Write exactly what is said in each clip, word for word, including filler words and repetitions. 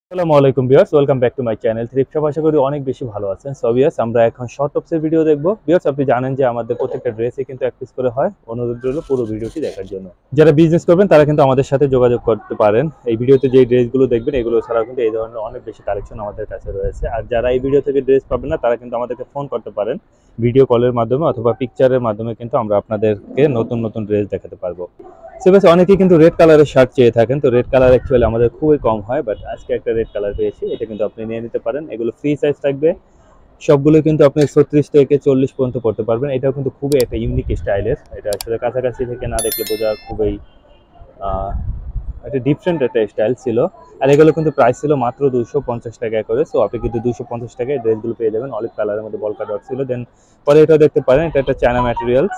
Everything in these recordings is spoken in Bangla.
আসসালামু আলাইকুম viewers, welcome back to my channel thrift. আশা করি অনেক বেশি ভালো আছেন। সো ভিউয়ার্স, আমরা এখন শর্ট টপসের ভিডিও দেখব। ভিউয়ার্স, আপনি জানেন যে আমাদের প্রত্যেকটা ড্রেসে কিন্তু এক পিস করে হয়। অনুরোধ রইল পুরো ভিডিওটি দেখার জন্য। যারা বিজনেস করবেন তারা কিন্তু আমাদের সাথে যোগাযোগ করতে পারেন। এই ভিডিওতে যে ড্রেসগুলো দেখবেন এগুলো ছাড়াও কিন্তু এই ধরনের অনেক বেশি কালেকশন আমাদের কাছে রয়েছে। আর যারা এই ভিডিও থেকে ড্রেস পাবেন না তারা কিন্তু আমাদেরকে ফোন করতে পারেন ভিডিও কলের মাধ্যমে অথবা পিকচারের মাধ্যমে, কিন্তু আমরা আপনাদেরকে নতুন নতুন ড্রেস দেখাতে পারবো। সেভাবে অনেকেই কিন্তু রেড কালারের শার্ট চেয়ে থাকেন। তো রেড কালার অ্যাকচুয়ালি আমাদের খুবই কম হয়, বাট আজকে একটা রেড কালার পেয়েছি, এটা কিন্তু আপনি নিয়ে নিতে পারেন। এগুলো ফ্রি সাইজ থাকবে, সবগুলো কিন্তু আপনি ছত্রিশ থেকে চল্লিশ পর্যন্ত পড়তে পারবেন। এটাও কিন্তু খুবই একটা ইউনিক স্টাইলের, এটা আসলে কাছাকাছি থেকে না দেখলে বোঝা খুবই একটা ডিফারেন্ট একটা স্টাইল ছিল। আর এগুলো কিন্তু প্রাইস ছিল মাত্র দুশো পঞ্চাশ টাকা করে। সো আপনি কিন্তু দুশো পঞ্চাশ টাকায় ড্রেসগুলো পেয়ে যাবেন। অলিভ কালারের মধ্যে বলকা ডট ছিল। দেন পরে এটাও দেখতে পারেন, এটা একটা চায়না ম্যাটেরিয়ালস।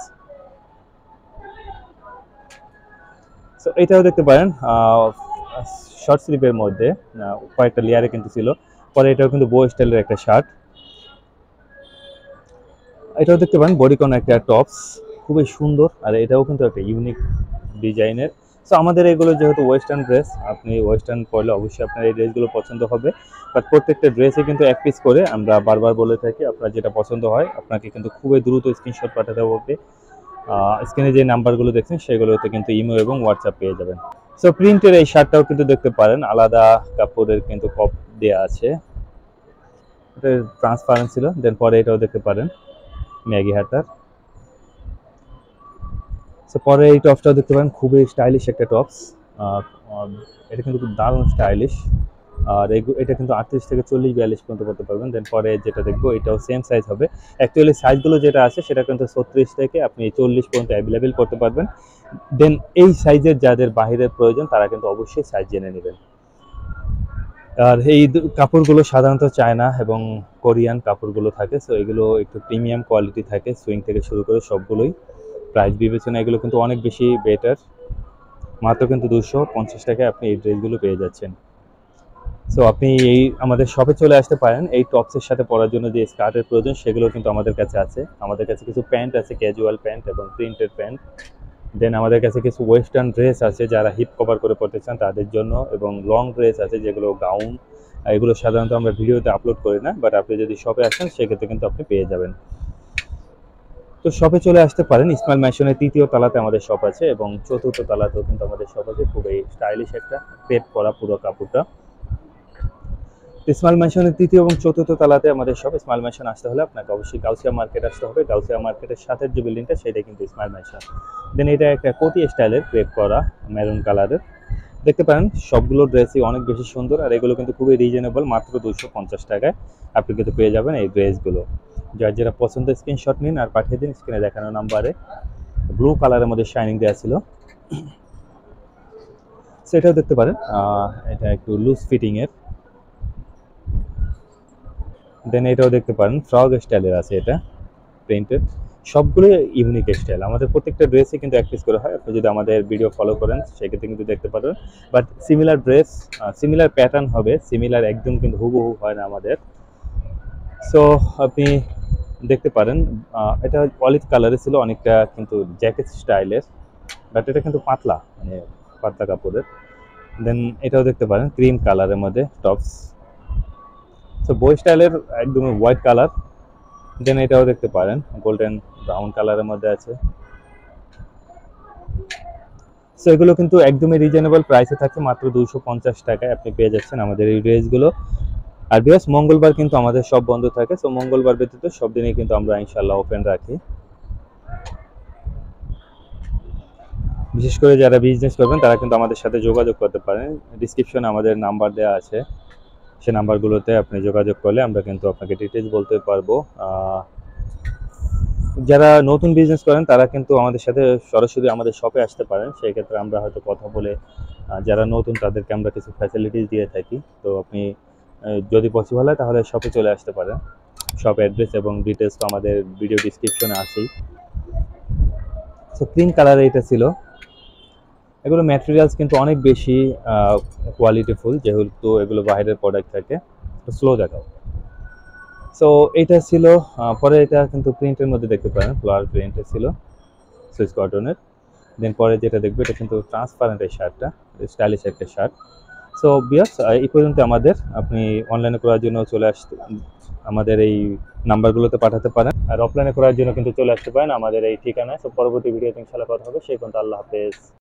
সো এটাও দেখতে পারেন শর্ট স্লিপের মধ্যে কয়েকটা লেয়ারে কিন্তু ছিল। পরে এটাও কিন্তু বো স্টাইলের একটা শার্ট। এটাও দেখতে পারেন বডিকন একটা টপস, খুবই সুন্দর। আর এটাও কিন্তু একটা ইউনিক ডিজাইনের। সো আমাদের এগুলো যেহেতু ওয়েস্টার্ন ড্রেস, আপনি ওয়েস্টার্ন পরলে অবশ্যই আপনার এই ড্রেসগুলো পছন্দ হবে। বাট প্রত্যেকটা ড্রেসে কিন্তু এক পিস করে, আমরা বারবার বলে থাকি আপনার যেটা পছন্দ হয় আপনাকে কিন্তু খুবই দ্রুত স্ক্রিনশট পাঠাতে হবে। স্ক্রিনে যে নাম্বারগুলো দেখছেন সেগুলোতে কিন্তু ইমো এবং হোয়াটসঅ্যাপ পেয়ে যাবেন। সো প্রিন্টের এই শার্টটাও কিন্তু দেখতে পারেন, আলাদা কাপড়ের কিন্তু কপ দেওয়া আছে, এটা ট্রান্সপারেন্ট ছিল। দেন পরে এটাও দেখতে পারেন ম্যাগি হাতার। সো পরে এই টপসটাও দেখতে পারেন, খুবই স্টাইলিশ একটা টপস। এটা কিন্তু খুব দারুণ স্টাইলিশ। আর এটা কিন্তু আটত্রিশ থেকে চল্লিশ বিয়াল্লিশ পর্যন্ত করতে পারবেন। দেন পরে যেটা দেখবো এটাও সেম সাইজ হবে। অ্যাকচুয়ালি সাইজগুলো যেটা আছে সেটা কিন্তু ছত্রিশ থেকে আপনি চল্লিশ পর্যন্ত অ্যাভেলেবেল করতে পারবেন। দেন এই সাইজের যাদের বাহিরের প্রয়োজন তারা কিন্তু অবশ্যই সাইজ জেনে নেবেন। আর এই কাপড়গুলো সাধারণত চায়না এবং কোরিয়ান কাপড়গুলো থাকে। সো এগুলো একটু প্রিমিয়াম কোয়ালিটি থাকে, সুইং থেকে শুরু করে সবগুলোই। প্রাইস বিবেচনা এগুলো কিন্তু অনেক বেশি বেটার। মাত্র কিন্তু দুশো পঞ্চাশ টাকায় আপনি এই ড্রেসগুলো পেয়ে যাচ্ছেন। সো আপনি এই আমাদের শপে চলে আসতে পারেন। এই টপসের সাথে পরার জন্য যে স্কার্টের প্রয়োজন সেগুলো কিন্তু আমাদের কাছে আছে। আমাদের কাছে কিছু প্যান্ট আছে, ক্যাজুয়াল প্যান্ট এবং প্রিন্টেড প্যান্ট। দেন আমাদের কাছে কিছু ওয়েস্টার্ন ড্রেস আছে যারা হিপ কভার করে পড়তে চান তাদের জন্য, এবং লং ড্রেস আছে যেগুলো গাউন। এগুলো সাধারণত আমরা ভিডিওতে আপলোড করি না, বাট আপনি যদি শপে আসেন সেক্ষেত্রে কিন্তু আপনি পেয়ে যাবেন। তো শপে চলে আসতে পারেন। ইসমাইল ম্যানশনের তৃতীয় তলাতে আমাদের শপ আছে এবং চতুর্থ তলাতেও কিন্তু আমাদের শপ আছে। খুবই স্টাইলিশ একটা পেট করা পুরো কাপড়টা। ইসমাইল ম্যানশনের তৃতীয় এবং চতুর্থ তলাতে আমাদের শপ। ইসমাইল ম্যানশন আসতে হলে আপনাকে অবশ্যই গাউসিয়া মার্কেট আসতে হবে। গাউসিয়া মার্কেটের সাথে যে বিল্ডিংটা সেটা কিন্তু ইসমাইল ম্যানশন। দেন এটা একটা কোটি স্টাইলের ক্রেপ করা মেরুন কালারের। দেখতে পারেন সবগুলো ড্রেসই অনেক বেশি সুন্দর, আর এগুলো কিন্তু খুবই রিজনেবল, মাত্র দুশো পঞ্চাশ টাকায় আপনি কিন্তু পেয়ে যাবেন এই ড্রেসগুলো। যার যেটা পছন্দ স্ক্রিনশট নিন আর পাঠিয়ে দিন স্ক্রিনে দেখানো নাম্বারে। ব্লু কালারের মধ্যে শাইনিং দেওয়া ছিল, সেটাও দেখতে পারেন। এটা একটু লুজ ফিটিং এর। দেন এটাও দেখতে পারেন ফ্রগ স্টাইলের আছে, এটা প্রিন্টেড। সবগুলো ইউনিক স্টাইল। আমাদের প্রত্যেকটা ড্রেসই কিন্তু এক পিস করে হয়। আপনি যদি আমাদের ভিডিও ফলো করেন সেক্ষেত্রে কিন্তু দেখতে পারবেন। But similar dress, similar pattern হবে, সিমিলার একদম কিন্তু হুবহু হয় না আমাদের। সো আপনি দেখতে পারেন, এটা অলিভ কালারে ছিল, অনেকটা কিন্তু জ্যাকেট স্টাইলের, বাট এটা কিন্তু পাতলা, মানে পাতলা কাপড়ের। দেন এটাও দেখতে পারেন ক্রিম কালারের মধ্যে টপস। সো বই স্টাইলের একদমই হোয়াইট কালার। দেন এটাও দেখতে পারেন গোল্ডেন ব্রাউন কালারের মধ্যে আছে। সো এগুলো কিন্তু একদমই রিজনেবল প্রাইসে থাকে, মাত্র দুশো পঞ্চাশ টাকায় আপনি পেয়ে যাচ্ছেন আমাদের এই ড্রেসগুলো। আর বিকজ মঙ্গলবার কিন্তু আমাদের সব বন্ধ থাকে। সো মঙ্গলবার ব্যতীত সব দিনই কিন্তু আমরা ইনশাল্লাহ ওপেন রাখি। বিশেষ করে যারা বিজনেস করবেন তারা কিন্তু আমাদের সাথে যোগাযোগ করতে পারেন। ডিসক্রিপশনে আমাদের নাম্বার দেওয়া আছে, সে নাম্বারগুলোতে আপনি যোগাযোগ করলে আমরা কিন্তু আপনাকে ডিটেলস বলতে পারবো। যারা নতুন বিজনেস করেন তারা কিন্তু আমাদের সাথে সরাসরি আমাদের শপে আসতে পারেন। সেই ক্ষেত্রে আমরা হয়তো কথা বলে যারা নতুন তাদেরকে আমরা কিছু ফ্যাসিলিটিস দিয়ে থাকি। তো আপনি যদি পসিবল হয় তাহলে শপে চলে আসতে পারেন। শপ অ্যাড্রেস এবং ডিটেলস তো আমাদের ভিডিও ডিসক্রিপশনে আছেই। সো ক্রিম কালারে এটা ছিল। এগুলো ম্যাটেরিয়ালস কিন্তু অনেক বেশি কোয়ালিটিফুল, যেহেতু এগুলো বাইরের প্রোডাক্ট থাকে। স্লো দেখাও। সো এটা ছিল। পরে এটা কিন্তু প্রিন্টের মধ্যে দেখতে পারেন, ফ্লোরাল প্রিন্টের ছিল, সুইস কটনের। দেন পরে যেটা দেখবে এটা কিন্তু ট্রান্সপারেন্ট এই শার্টটা, স্টাইলিশ একটা শার্ট। সো বিয়ার্স এই পর্যন্ত আমাদের, আপনি অনলাইনে করার জন্য চলে আসতে আমাদের এই নাম্বারগুলোতে পাঠাতে পারেন, আর অফলাইনে করার জন্য কিন্তু চলে আসতে পারেন আমাদের এই ঠিকানায়। তো পরবর্তী ভিডিওতে ইনশাআল্লাহ কথা হবে, সেই পর্যন্ত আল্লাহ হাফেজ।